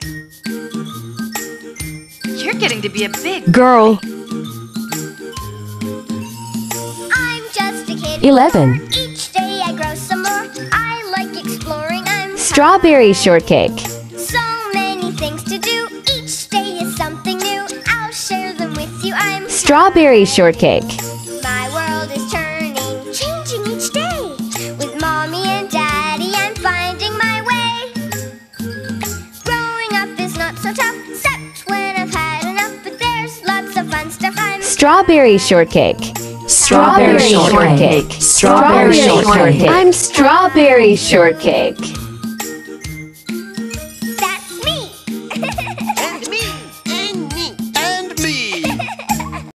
You're getting to be a big girl. I'm just a kid. 11. Each day I grow some more. I like exploring. I'm Strawberry shortcake. so many things to do. Each day is something new. I'll share them with you. I'm Strawberry shortcake. My world is turning, changing each day. With mommy and daddy, I'm finding my way. Growing up is not so tough, except when I've had enough. But there's lots of fun stuff. I'm Strawberry shortcake. Strawberry shortcake. Strawberry shortcake. I'm strawberry shortcake.